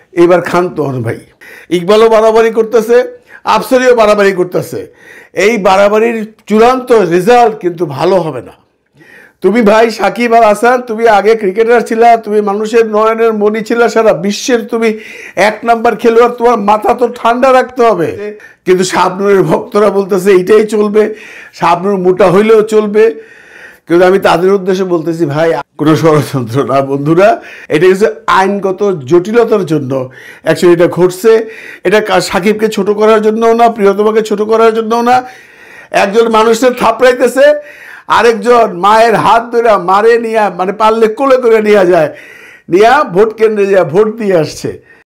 এইবার খান তখন ভাই ইকবালও বাড়াবাড়ি করতেছে, আফসারিও বাড়াবাড়ি করতেছে। এই বাড়াবাড়ির চূড়ান্ত রেজাল্ট কিন্তু ভালো হবে না। তুমি ভাই সাকিব আল হাসান, তুমি আগে ক্রিকেটার ছিলা, তুমি মানুষের নয়নের মণি ছিলা, সারা বিশ্বের তুমি 1 নাম্বার খেলোয়াড়, তোমার মাথা তো ঠান্ডা রাখতে হবে। কিন্তু শাবনুরের ভক্তরা বলতেছে এইটাই চলবে, শাবনুর মোটা হইলেও চলবে। কিন্তু আমি তাদের উদ্দেশ্যে বলতেছি ভাই কোনো ষড়যন্ত্র না বন্ধুরা, এটা হচ্ছে আইনগত জটিলতার জন্য অ্যাকচুয়ালি এটা ঘটছে। এটা সাকিবকে ছোট করার জন্যও না, প্রিয়তমাকে ছোট করার জন্যও না। একজন মানুষের থাপড়াইতেছে, আরেকজন মায়ের হাত ধরে মারে নিয়ে, মানে পারলে কোলে করে নিয়ে যায়, নিয়ে ভোট কেন্দ্রে যায় ভোট দিয়ে আসছে।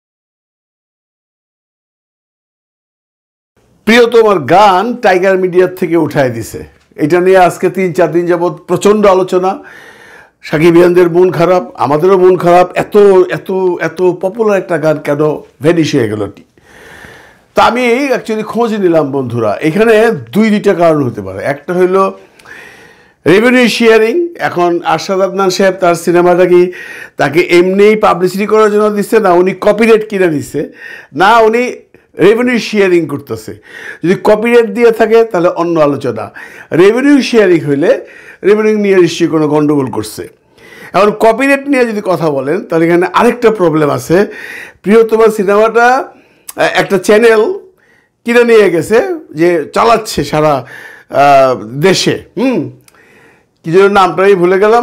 প্রিয়তমার গান টাইগার মিডিয়ার থেকে উঠায় দিছে। এটা নিয়ে আজকে 3-4 দিন যাবৎ প্রচণ্ড আলোচনা। সাকিবিয়ানদের মন খারাপ, আমাদেরও মন খারাপ। এত এত এত পপুলার একটা গান কেন ভ্যানিশ হয়ে গেল? তা আমি অ্যাকচুয়ালি খোঁজ নিলাম বন্ধুরা। এখানে দুইটা কারণ হতে পারে। একটা হইল রেভিনিউ শেয়ারিং। এখন আরশাদ আদনান সাহেব তার সিনেমাটা কি তাকে এমনিই পাবলিসিটি করার জন্য দিচ্ছে, না উনি কপিরাইট কিনে দিচ্ছে, না উনি রেভিনিউ শেয়ারিং করতেছে। যদি কপিরাইট দিয়ে থাকে তাহলে অন্য আলোচনা। রেভিনিউ শেয়ারিং হইলে রেভিনিউ নিয়ে নিশ্চয়ই কোনো গণ্ডগোল করছে। এখন কপিরাইট নিয়ে যদি কথা বলেন তাহলে এখানে আরেকটা প্রবলেম আছে। প্রিয়তমা সিনেমাটা একটা চ্যানেল কিনে নিয়ে গেছে, যে চালাচ্ছে সারা দেশে। কি যেন নামটাই ভুলে গেলাম।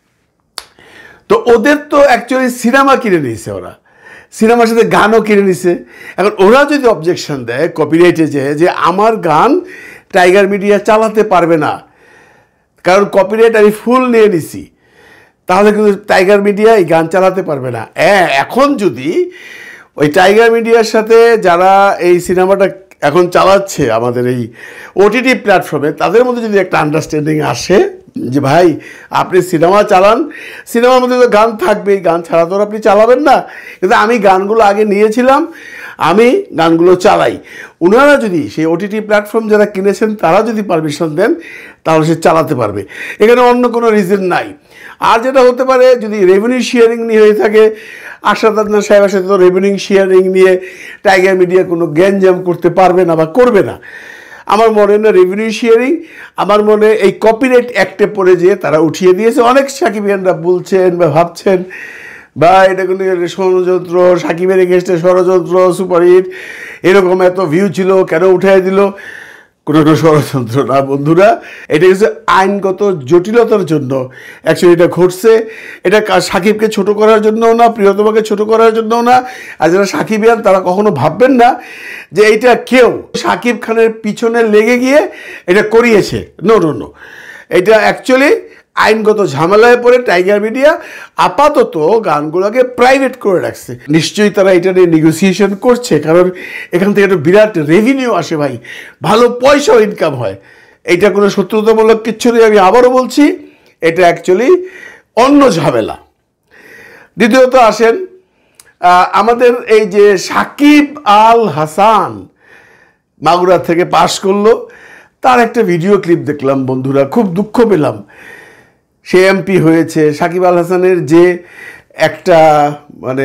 তো ওদের তো অ্যাকচুয়ালি সিনেমা কিনে নিয়েছে, ওরা সিনেমার সাথে গানও কিনে নিছে। এখন ওরা যদি অবজেকশন দেয় কপিরাইটে, যে আমার গান টাইগার মিডিয়া চালাতে পারবে না কারণ কপিরাইট আমি ফুল নিয়ে নিছি, তাহলে কিন্তু টাইগার মিডিয়া এই গান চালাতে পারবে না। এখন যদি ওই টাইগার মিডিয়ার সাথে যারা এই সিনেমাটা এখন চালাচ্ছে আমাদের এই ওটিটি প্ল্যাটফর্মে, তাদের মধ্যে যদি একটা আন্ডারস্ট্যান্ডিং আসে যে ভাই আপনি সিনেমা চালান, সিনেমার মধ্যে তো গান থাকবে, গান ছাড়া তো আপনি চালাবেন না, কিন্তু আমি গানগুলো আগে নিয়েছিলাম, আমি গানগুলো চালাই। ওনারা যদি সেই ওটিটি প্ল্যাটফর্ম যারা কিনেছেন তারা যদি পারমিশন দেন তাহলে সে চালাতে পারবে, এখানে অন্য কোনো রিজন নাই। আর যেটা হতে পারে যদি রেভিনিউ শেয়ারিং নিয়ে হয়ে থাকে, আরশাদ আদনান সাহেবের সাথে তো রেভিনিউ শেয়ারিং নিয়ে টাইগার মিডিয়া কোনো গ্যাঞ্জাম করতে পারবে না বা করবে না। আমার মনে হয় না রেভিনিউ শেয়ারিং, আমার মনে এই কপিরাইট অ্যাক্টে পড়ে যেয়ে তারা উঠিয়ে দিয়েছে। অনেক সাকিবিয়ানরা বলছেন বা ভাবছেন বা এটা কোনো ষড়যন্ত্র, সাকিবের এগেনস্টে ষড়যন্ত্র, সুপারহিট, এরকম এত ভিউ ছিল কেন উঠাই দিল? কোনো ষড়যন্ত্র না বন্ধুরা, এটা হচ্ছে আইনগত জটিলতার জন্য অ্যাকচুয়ালি এটা ঘটছে। এটা সাকিবকে ছোট করার জন্যও না, প্রিয়তমাকে ছোট করার জন্যও না। আর যারা সাকিবিয়ান তারা কখনো ভাববেন না যে এইটা কেউ সাকিব খানের পিছনে লেগে গিয়ে এটা করিয়েছে। নো নো নো, এটা অ্যাকচুয়ালি আইনগত ঝামেলায় পড়ে টাইগার মিডিয়া আপাতত গানগুলোকে প্রাইভেট করে রাখছে। নিশ্চয়ই তারা এটা নিয়ে নেগোসিয়েশন করছে, কারণ এখান থেকে একটা বিরাট রেভিনিউ আসে ভাই, ভালো পয়সাও ইনকাম হয়। এটা কোনো শত্রুতামূলক কিচ্ছু নেই, আমি আবারও বলছি, এটা অ্যাকচুয়ালি অন্য ঝামেলা। দ্বিতীয়ত আসেন আমাদের এই যে শাকিব আল হাসান মাগুরা থেকে পাশ করলো, তার একটা ভিডিও ক্লিপ দেখলাম বন্ধুরা, খুব দুঃখ পেলাম। সে এমপি হয়েছে। শাকিব আল হাসানের যে একটা মানে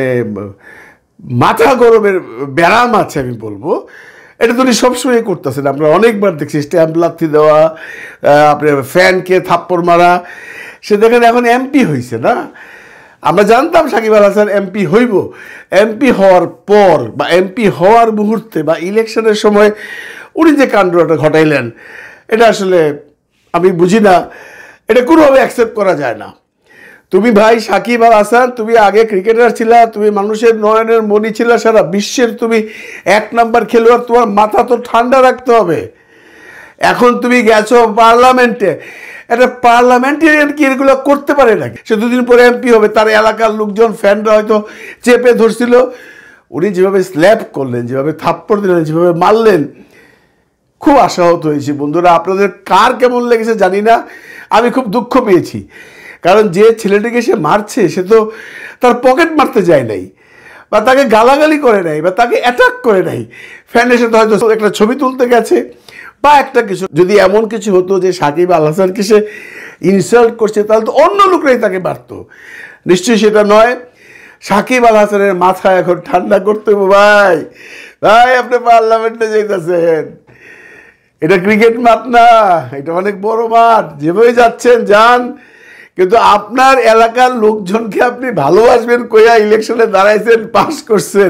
মাথা গরমের ব্যারাম আছে আমি বলবো, এটা তো উনি সবসময় করতেছেন। আমরা অনেকবার দেখছি স্ট্যাম্প লাথি দেওয়া, আপনার ফ্যানকে থাপ্পড় মারা। সে দেখেন এখন এমপি হয়েছে না। আমরা জানতাম শাকিব আল হাসান এমপি হইব। এমপি হওয়ার পর বা এমপি হওয়ার মুহূর্তে বা ইলেকশনের সময় উনি যে কাণ্ডটা ঘটাইলেন, এটা আসলে আমি বুঝি না, এটা কোনোভাবে অ্যাকসেপ্ট করা যায় না। তুমি ভাই সাকিব আল হাসান, তুমি আগে ক্রিকেটার ছিলা, তুমি মানুষের নয়নের মণি ছিলা, সারা বিশ্বের তুমি 1 নাম্বার খেলোয়াড়, তোমার মাথা তো ঠান্ডা রাখতে হবে। এখন তুমি গেছো পার্লামেন্টে, একটা পার্লামেন্টেরিয়ান কি এগুলো করতে পারে নাকি? সে 2 দিন পরে এমপি হবে, তার এলাকার লোকজন ফ্যানরা হয়তো চেপে ধরছিল। উনি যেভাবে স্ল্যাপ করলেন, যেভাবে থাপ্পড় দিলেন, যেভাবে মারলেন, খুব আশাহত হয়েছি বন্ধুরা। আপনাদের কার কেমন লেগেছে জানি না, আমি খুব দুঃখ পেয়েছি। কারণ যে ছেলেটিকে সে মারছে সে তো তার পকেট মারতে যায় নাই, বা তাকে গালাগালি করে নাই, বা তাকে অ্যাটাক করে নাই। ফ্যানের সাথে হয়তো একটা ছবি তুলতে গেছে বা একটা কিছু। যদি এমন কিছু হতো যে সাকিব আল হাসানকে সে ইনসাল্ট করছে, তাহলে তো অন্য লোকরাই তাকে মারত। নিশ্চয়ই সেটা নয়। সাকিব আল হাসানের মাথা এখন ঠান্ডা করতে হবে ভাই। ভাই আপনি পার্লামেন্টে যাইতেছেন, এটা ক্রিকেট মাঠ না, এটা অনেক বড় মাঠ। যেভাবে যাচ্ছেন যান, কিন্তু আপনার এলাকার লোকজনকে আপনি ভালোবাসবেন কইয়া ইলেকশনে দাঁড়াইছেন, পাস করছেন,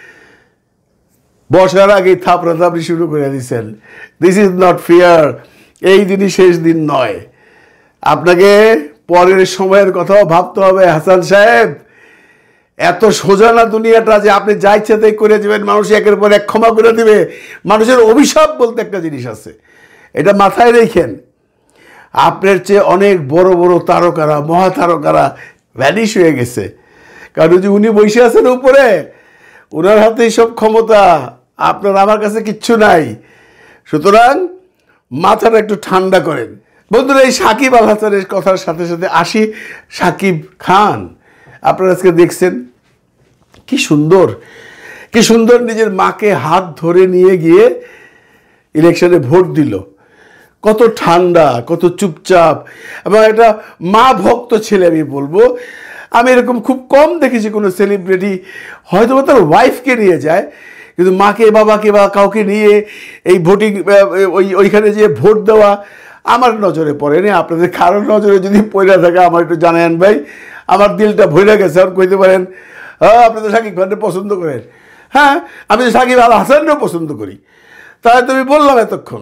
বসার আগেই থাপড়াথাপড়ি শুরু করে দিচ্ছেন। This is not fair. এই দিনই শেষ দিন নয়, আপনাকে পরের সময়ের কথাও ভাবতে হবে হাসান সাহেব। এত সোজা না দুনিয়াটা যে আপনি যা ইচ্ছা তাই করে দেবেন, মানুষ একের পর এক ক্ষমা করে দেবে। মানুষের অভিশাপ বলতে একটা জিনিস আছে, এটা মাথায় রেখেন। আপনার চেয়ে অনেক বড় বড় তারকারা, মহাতারকারা ভ্যানিশ হয়ে গেছে, কারণ যে উনি বসে আছেন উপরে, ওনার হাতেই সব ক্ষমতা, আপনার আমার কাছে কিচ্ছু নাই। সুতরাং মাথাটা একটু ঠান্ডা করেন বন্ধুরা। এই সাকিব আল হাসানের কথার সাথে সাথে আসি শাকিব খান। আপনারা আজকে দেখছেন কি সুন্দর, কি সুন্দর নিজের মাকে হাত ধরে নিয়ে গিয়ে ইলেকশনে ভোট দিল। কত ঠান্ডা, কত চুপচাপ, এবং একটা মা ভক্ত ছেলে। আমি বলবো, আমি এরকম খুব কম দেখেছি কোনো সেলিব্রিটি হয়তো তার ওয়াইফকে নিয়ে যায়, কিন্তু মাকে বাবাকে বা কাউকে নিয়ে এই ভোটিং ওইখানে যে ভোট দেওয়া আমার নজরে পড়েনি। আপনাদের কারোর নজরে যদি পড়ে থাকে আমার একটু জানান ভাই, আমার দিলটা ভরে গেছে। আর কইতে পারেন হ্যাঁ আপনি তো শাকিব খানকে পছন্দ করেন। হ্যাঁ, আমি তো সাকিব আল হাসানকেও পছন্দ করি। তাই তো আমি বললাম এতক্ষণ।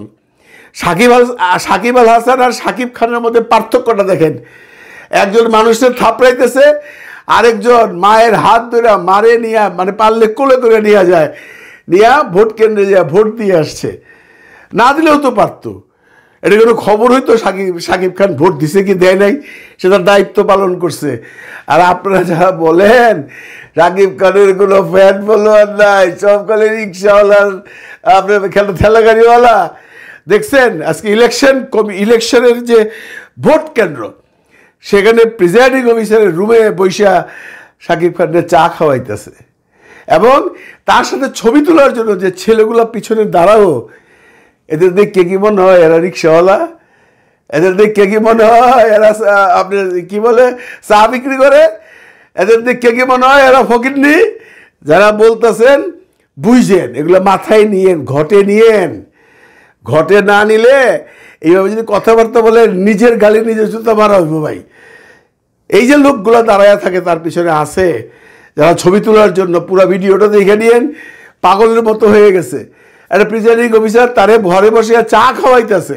সাকিব আল হাসান আর শাকিব খানের মধ্যে পার্থক্যটা দেখেন। একজন মানুষের থাপড়াইতেছে, আরেকজন মায়ের হাত ধরে মারে নিয়ে, মানে পারলে কোলে করে নিয়ে যায়, নিয়ে ভোট কেন্দ্রে যায় ভোট দিয়ে আসছে। না দিলেও তো পারতো, এটা কোনো খবর হইতো শাকিব খান ভোট দিছে কি দেয় নাই, সে তার দায়িত্ব পালন করছে। আর আপনারা যারা বলেন শাকিব খানের কোনো ফ্যান ফলোয়ার নাই, সব কালে রিক্সাওয়ালার, আপনার ঠেলা গাড়িওয়ালা, দেখছেন আজকে ইলেকশনের যে ভোট কেন্দ্র, সেখানে প্রিজাইডিং অফিসারের রুমে বৈশা শাকিব খানের চা খাওয়াইতেছে, এবং তার সাথে ছবি তোলার জন্য যে ছেলেগুলো পিছনে দাঁড়াও, এদের দেখে কি মনে হয় এরা রিক্সাওয়ালা? এদের দেখে কি মনে হয় এরা আপনার কি বলে চা বিক্রি করে? এদের দেখে কি মনে হয় এরা ফকিরনি? যারা বলতেছেন বুঝেন, এগুলো মাথায় নিয়েন, ঘটে নিয়েন। ঘটে না নিলে এইভাবে যদি কথাবার্তা বলে নিজের গালি নিজের জুতা মারা হইব ভাই। এই যে লোকগুলো দাঁড়ায় থাকে তার পিছনে আছে, যারা ছবি তোলার জন্য, পুরো ভিডিওটা দেখে নিয়েন, পাগলের মতো হয়ে গেছে। একটা প্রিজাইডিং অফিসার তারে ঘরে বসে চা খাওয়াইতেছে,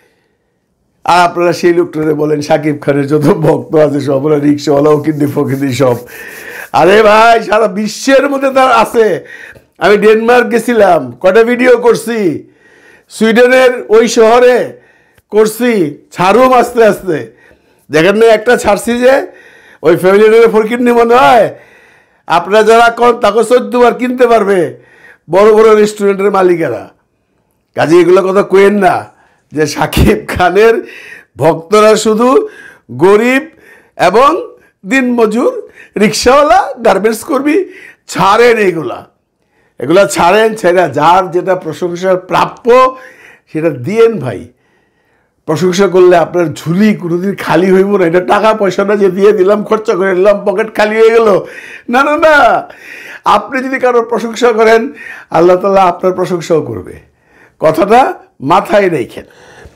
আর আপনারা সেই লোকটারে বলেন শাকিব খানের যত ভক্ত আছে সব ওরা রিক্সাওয়ালাও কিন্তু ফকিরি সব। আরে ভাই সারা বিশ্বের মধ্যে তার আছে। আমি ডেনমার্ক গেছিলাম, কটা ভিডিও করছি, সুইডেনের ওই শহরে করছি, ছাড়ুম আস্তে আস্তে। দেখেন না একটা ছাড়ছি যে ওই ফ্যামিলির ফকিরনি মনে হয়। আপনারা যারা কন তাকে 14 বার কিনতে পারবে বড় বড় রেস্টুরেন্টের মালিকেরা। কাজে এগুলো কথা কইেন না যে শাকিব খানের ভক্তরা শুধু গরিব এবং দিনমজুর, রিক্সাওয়ালা, গার্মেন্টস কর্মী। ছাড়েন এগুলা ছাড়েন, ছেড়া যার যেটা প্রশংসার প্রাপ্য সেটা দিয়েন ভাই। প্রশংসা করলে আপনার ঝুলি কোনোদিন খালি হইব না। এটা টাকা পয়সাটা যে দিয়ে দিলাম, খরচা করে দিলাম, পকেট খালি হয়ে গেল, না না না। আপনি যদি কারোর প্রশংসা করেন, আল্লাহ তাআলা আপনার প্রশংসাও করবে। কথাটা মাথায় রেখেন।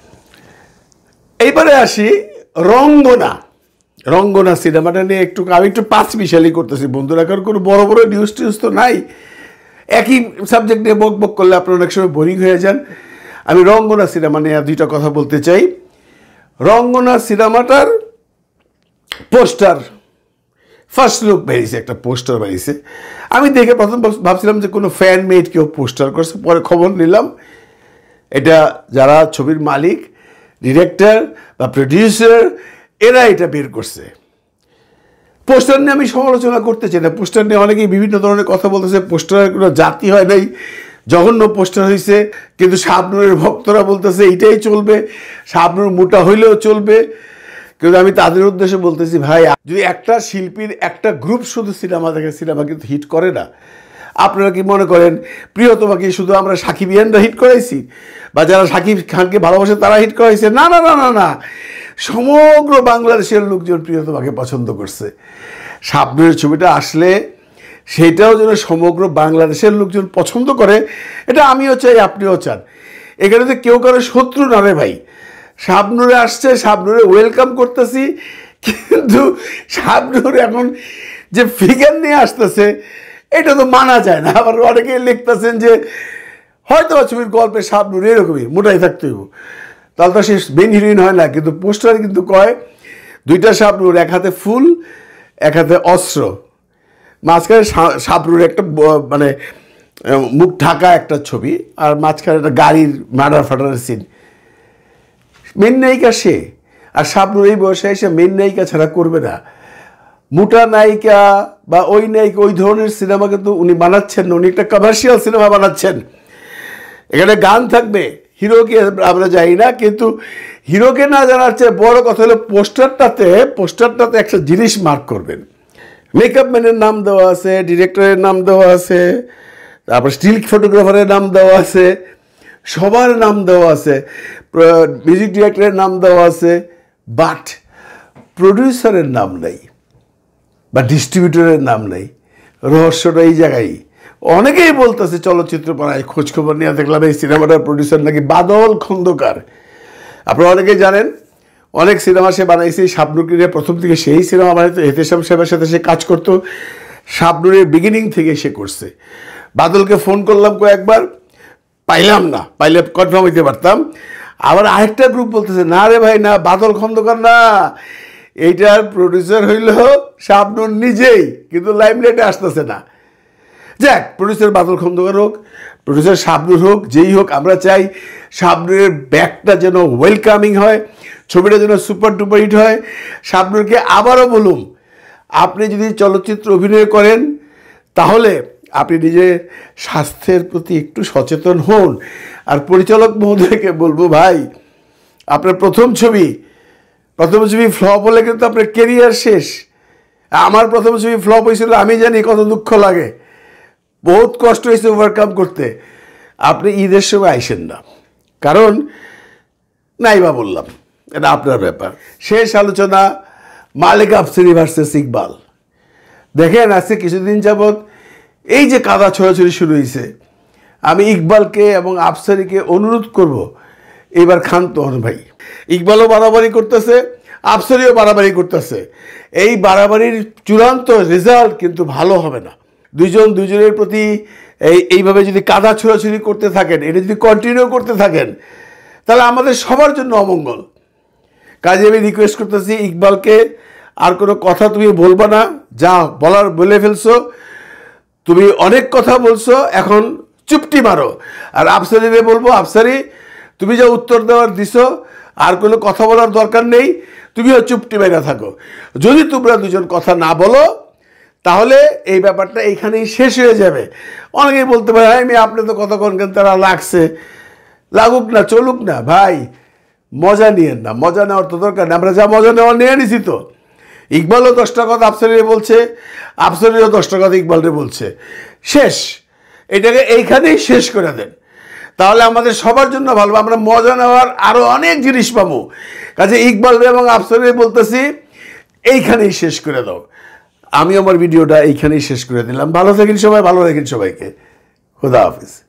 এইবারে আসি রঙ্গনা সিনেমাটা নিয়ে আমি একটু পাঁচ মিশালি করতেছি বন্ধুরা, কারণ কোনো বড় বড় নিউজ টিউজ তো নাই। একই সাবজেক্ট নিয়ে বক করলে আপনার অনেক সময় বোরিং হয়ে যান। আমি রঙ্গনা সিনেমা নিয়ে দুইটা কথা বলতে চাই। রঙ্গনা সিনেমাটার পোস্টার, ফার্স্ট লুক বেরিয়েছে, একটা পোস্টার বেরিয়েছে। আমি দেখে প্রথম ভাবছিলাম যে কোনো ফ্যান মেড কেউ পোস্টার করছে, পরে খবর নিলাম এটা যারা ছবির মালিক, ডিরেক্টর বা প্রডিউসার, এরা এটা বের করছে। পোস্টার নিয়ে আমি সমালোচনা করতে চাই না। পোস্টার নিয়ে অনেকেই বিভিন্ন ধরনের কথা বলতেছে, পোস্টারের কোনো জাতি হয় নাই, জঘন্য পোস্টার হয়েছে। কিন্তু শাবনুরের ভক্তরা বলতেছে এইটাই চলবে, শাবনুর মোটা হইলেও চলবে। কিন্তু আমি তাদের উদ্দেশ্যে বলতেছি, ভাই যদি একটা শিল্পীর একটা গ্রুপ শুধু সিনেমা দেখে, সিনেমা কিন্তু হিট করে না। আপনারা কি মনে করেন প্রিয়তমাকে শুধু আমরা সাকিবিয়ানরা হিট করাইছি, বা যারা শাকিব খানকে ভালোবাসে তারা হিট করাইছে? না না না না না, সমগ্র বাংলাদেশের লোকজন প্রিয়তমাকে পছন্দ করছে। শাবনূরের ছবিটা আসলে সেটাও যেন সমগ্র বাংলাদেশের লোকজন পছন্দ করে, এটা আমিও চাই, আপনিও চান। এখানে তো কেউ কারো শত্রু না রে ভাই। শাবনূরে আসছে, শাবনূরে ওয়েলকাম করতেছি, কিন্তু শাবনূর এখন যে ফিগার নিয়ে আসতেছে এটা তো মানা যায় না। আবার অনেকে লিখতেছেন যে হয়তো ছবির গল্পে শাবনূর এরকমই মোটাই থাকতে হইব, তাহলে তো সে মেইন হিরোইন হয় না। কিন্তু পোস্টারে কিন্তু কয় দুইটা শাবনূর, এক হাতে ফুল এক হাতে অস্ত্র, মাঝখানে শাবনূর একটা মানে মুখ ঢাকা একটা ছবি, আর মাঝখানে একটা গাড়ির মার্ডার ফাটারের সিন। মেন নায়িকা সে, আর শাবনূর এই বয়সে এসে মেন নায়িকা ছাড়া করবে না। মোটা নায়িকা বা ওই নায়িকা ওই ধরনের সিনেমা কিন্তু উনি বানাচ্ছেন না, উনি একটা কমার্শিয়াল সিনেমা বানাচ্ছেন। এখানে গান থাকবে, হিরোকে আমরা জানি না, কিন্তু হিরোকে না জানার চেয়ে বড় কথা হলো পোস্টারটাতে একটা জিনিস মার্ক করবেন। মেকআপ ম্যানের নাম দেওয়া আছে, ডিরেক্টরের নাম দেওয়া আছে, তারপর স্টিল ফটোগ্রাফারের নাম দেওয়া আছে, সবার নাম দেওয়া আছে, মিউজিক ডিরেক্টরের নাম দেওয়া আছে, বাট প্রডিউসারের নাম নেই বা ডিস্ট্রিবিউটরের নাম নেই। রহস্যটা এই জায়গায়। অনেকেই বলতেছে চলচ্চিত্র পাড়ায় খোঁজখবর নিয়ে দেখলাম এই সিনেমাটার প্রডিউসার নাকি বাদল খন্দকার। আপনারা অনেকেই জানেন অনেক সিনেমা সে বানাইছে, শাবনূরকে নিয়ে প্রথম থেকে সেই সিনেমা বানাইতো, এহতেশাম সাহেবের সাথে সে কাজ করতো, শাবনূরের বিগিনিং থেকে সে করছে। বাদলকে ফোন করলাম কয়েকবার, পাইলাম না, পাইলে কনফার্ম হইতে পারতাম। আবার আরেকটা গ্রুপ বলতেছে না রে ভাই না, বাদল খন্দকার না, এইটার প্রডিউসার হইল শাবনূর নিজেই, কিন্তু লাইমলাইটে আসতেছে না। যাক, প্রডিউসার বাদল খন্দকার হোক, প্রডিউসার শাবনূর হোক, যেই হোক, আমরা চাই শাবনূরের ব্যাকটা যেন ওয়েলকামিং হয়, ছবিটা যেন সুপার ডুপার হিট হয়। শাবনূরকে আবারও বলুন, আপনি যদি চলচ্চিত্র অভিনয় করেন তাহলে আপনি নিজের স্বাস্থ্যের প্রতি একটু সচেতন হন। আর পরিচালক মহোদয়কে বলবো, ভাই আপনার প্রথম ছবি ফ্লপ হলে কিন্তু আপনার কেরিয়ার শেষ। আমার প্রথম ছবি ফ্লপ হয়েছিল, আমি জানি কত দুঃখ লাগে, বহুত কষ্ট হয়েছে ওভারকাম করতে। আপনি ঈদের সময় আইসেন না, কারণ নাইবা বললাম, এটা আপনার ব্যাপার। শেষ আলোচনা মালেক আফসারি ভার্সেস ইকবাল। দেখেন আজকে কিছুদিন যাবৎ এই যে কাদা ছোড়াছড়ি শুরু হয়েছে, আমি ইকবালকে এবং আফসারিকে অনুরোধ করব এবার ক্ষান্ত হন ভাই। ইকবালও বাড়াবাড়ি করতেছে, আফসারিও বাড়াবাড়ি করতেছে। এই বাড়াবাড়ির চূড়ান্ত রেজাল্ট কিন্তু ভালো হবে না। দুজনের প্রতি এইভাবে যদি কাদা ছোড়াছড়ি করতে থাকেন, এটা যদি কন্টিনিউ করতে থাকেন, তাহলে আমাদের সবার জন্য অমঙ্গল। কাজে আমি রিকোয়েস্ট করতেছি ইকবালকে, আর কোনো কথা তুমি বলবা না, যা বলার বলে ফেলছো, তুমি অনেক কথা বলছো, এখন চুপটি মারো। আর আফসারিরে বলবো, আফসারি তুমি যা উত্তর দেওয়ার দিছো, আর কোনো কথা বলার দরকার নেই, তুমিও চুপটি মেরে থাকো। যদি তোমরা দুজন কথা না বলো তাহলে এই ব্যাপারটা এইখানেই শেষ হয়ে যাবে। অনেকেই বলতে পারে আমি আপনি তো কথা কেন, তারা লাগছে, লাগুক না, চলুক না ভাই, মজা নিয়েন না, মজা নেওয়ার তো দরকার নেই, আমরা যা মজা নেওয়ার নিয়ে নিছি তো। ইকবালও 10টা কথা আফসারিরে বলছে, আফসারিও 10টা কথা ইকবালরে বলছে, শেষ। এটাকে এইখানেই শেষ করে দেন, তাহলে আমাদের সবার জন্য ভালো, আমরা মজা নেওয়ার আরও অনেক জিনিস পাবো। কাজে ইকবাল এবং আফসারিরে বলতেছি এইখানেই শেষ করে দাও। আমি আমার ভিডিওটা এইখানেই শেষ করে দিলাম। ভালো থাকেন সবাই, ভালো রাখেন সবাইকে। খুদা হাফিজ।